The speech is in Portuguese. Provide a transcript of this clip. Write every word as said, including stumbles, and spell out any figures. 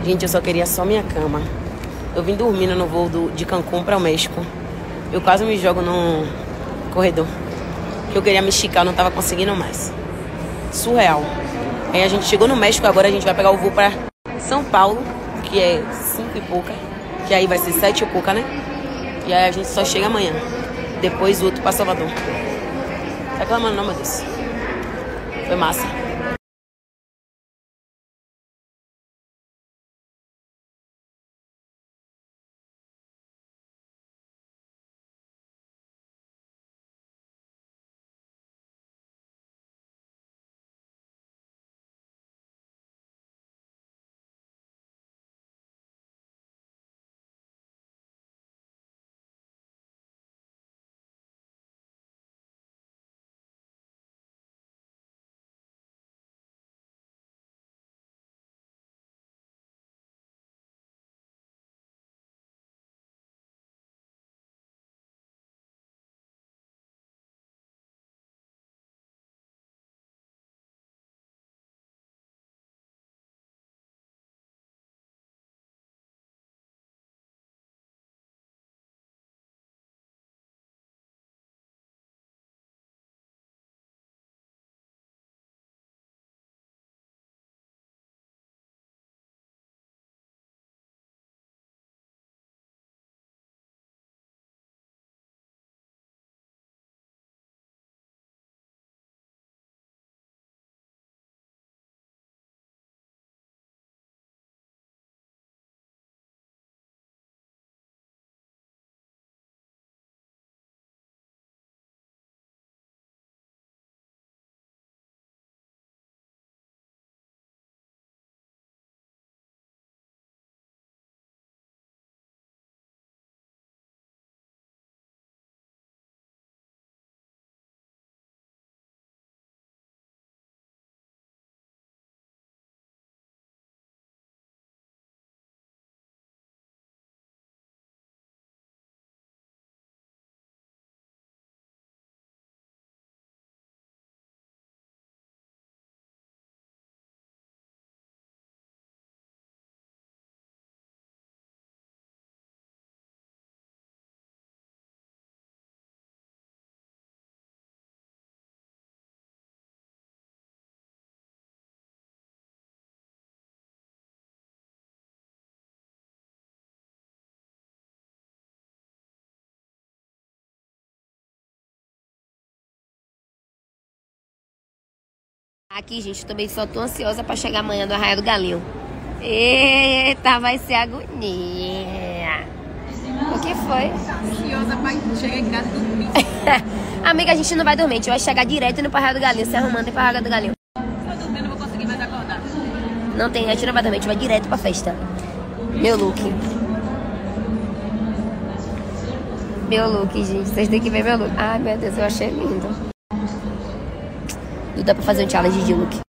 Gente, eu só queria só minha cama. Eu vim dormindo no voo do, de Cancún para o México. Eu quase me jogo no corredor. Que eu queria me esticar, eu não tava conseguindo mais. Surreal. Aí a gente chegou no México, agora a gente vai pegar o voo para São Paulo, que é cinco e pouca. Que aí vai ser sete e pouca, né? E aí a gente só chega amanhã. Depois o outro para Salvador. Tá reclamando não, meu Deus. Foi massa. Aqui, gente, eu também só tô ansiosa pra chegar amanhã no Arraial do Galinho. Eita, vai ser agonia. O que foi? Ansiosa pra chegar em casa e dormir. Amiga, a gente não vai dormir, a gente vai chegar direto no Arraial do Galinho, se arrumando e pro Arraial do Galinho. Se eu dormir, não vou conseguir mais acordar. Não tem, a gente não vai dormir, a gente vai direto pra festa. Meu look. Meu look, gente, vocês têm que ver meu look. Ai, meu Deus, eu achei lindo. Não dá pra fazer um challenge de look.